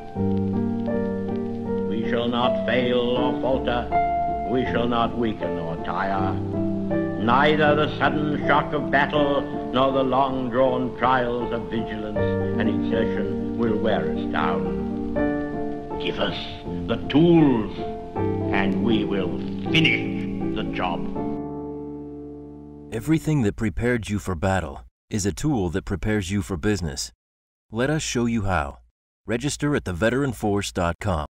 We shall not fail or falter, we shall not weaken or tire. Neither the sudden shock of battle nor the long-drawn trials of vigilance and exertion will wear us down. Give us the tools, and we will finish the job. Everything that prepared you for battle is a tool that prepares you for business. Let us show you how. Register at theveteranforce.com.